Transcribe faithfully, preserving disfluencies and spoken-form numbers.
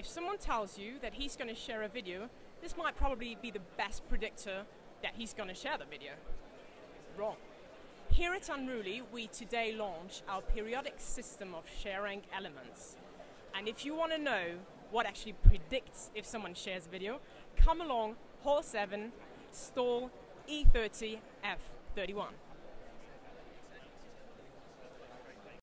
If someone tells you that he's going to share a video, this might probably be the best predictor that he's going to share the video. Wrong. Here at Unruly, we today launch our periodic system of ShareRank elements. And if you want to know what actually predicts if someone shares a video, come along, hall seven, stall E thirty F thirty-one.